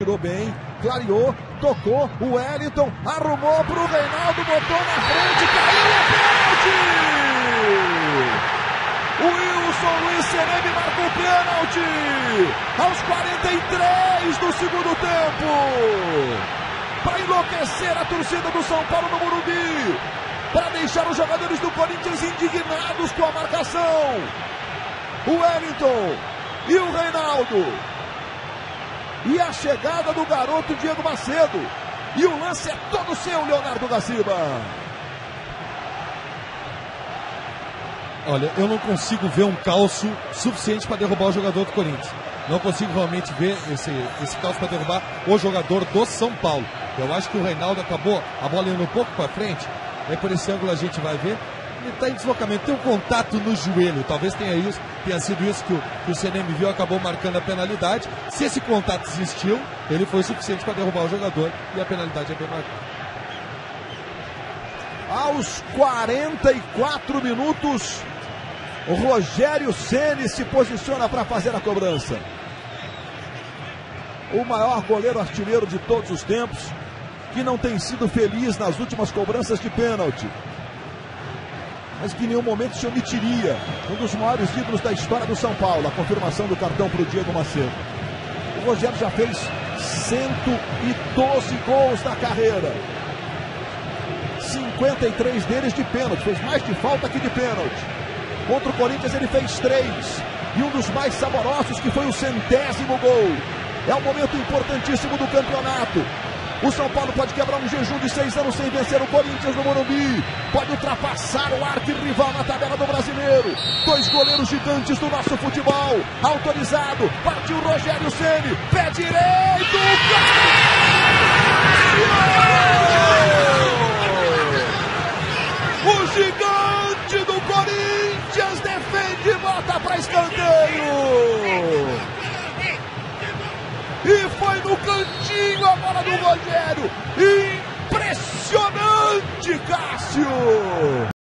Tirou bem, clareou, tocou, o Wellington arrumou para o Reinaldo, botou na frente, caiu o pênalti! O Wilson Luiz Seremi marca o pênalti aos 43 do segundo tempo para enlouquecer a torcida do São Paulo no Morumbi, para deixar os jogadores do Corinthians indignados com a marcação. O Wellington e o Reinaldo. E a chegada do garoto Diego Macedo. E o lance é todo seu, Leonardo da Silva. Olha, eu não consigo ver um calço suficiente para derrubar o jogador do Corinthians. Não consigo realmente ver esse calço para derrubar o jogador do São Paulo. Eu acho que o Reinaldo acabou a bola indo um pouco para frente. Aí por esse ângulo a gente vai ver. Ele está em deslocamento, tem um contato no joelho. Talvez tenha sido isso que o Seremi viu, acabou marcando a penalidade. Se esse contato existiu, ele foi suficiente para derrubar o jogador e a penalidade é bem marcada. Aos 44 minutos, o Rogério Ceni se posiciona para fazer a cobrança. O maior goleiro artilheiro de todos os tempos, que não tem sido feliz nas últimas cobranças de pênalti, mas que em nenhum momento se omitiria. Um dos maiores ídolos da história do São Paulo, a confirmação do cartão para o Diego Macedo. O Rogério já fez 112 gols na carreira, 53 deles de pênalti, fez mais de falta que de pênalti. Contra o Corinthians ele fez 3, e um dos mais saborosos, que foi o 100º gol. É um momento importantíssimo do campeonato. O São Paulo pode quebrar um jejum de 6 anos sem vencer o Corinthians no Morumbi. Pode ultrapassar o arquirrival na tabela do Brasileiro. 2 goleiros gigantes do nosso futebol. Autorizado, partiu Rogério Ceni, pé direito, Cássio! O gigante do Corinthians defende e bota para escanteio. E foi no cantinho a bola do Rogério. Impressionante, Cássio!